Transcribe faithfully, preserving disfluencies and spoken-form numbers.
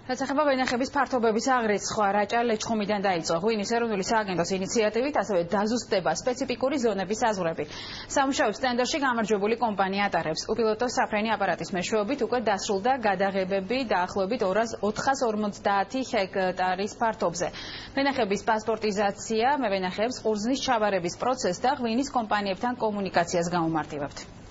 რაც ეხება ვენახების ფართობების აღრიცხვა, რაჭა ლეჩხუმიდან დაიწყო ღვინის ეროვნული სააგენტოს ინიციატივით, ასევე დაზუსტება სპეციფიკური ზონების საზღვრები. სამუშაოებს ტენდერში გამარჯვებული კომპანია ატარებს. უპილოტო საფრენი აპარატის მეშვეობით უკვე დასრულდა გადაღებები დაახლოებით ოთხას ორმოცდაათი ჰექტარის ფართობზე. ვენახების პასპორტიზაცია მევენახეებს ყურძნის ჩაბარების პროცესს და ღვინის კომპანიებთან კომუნიკაციას გაუმარტივებთ.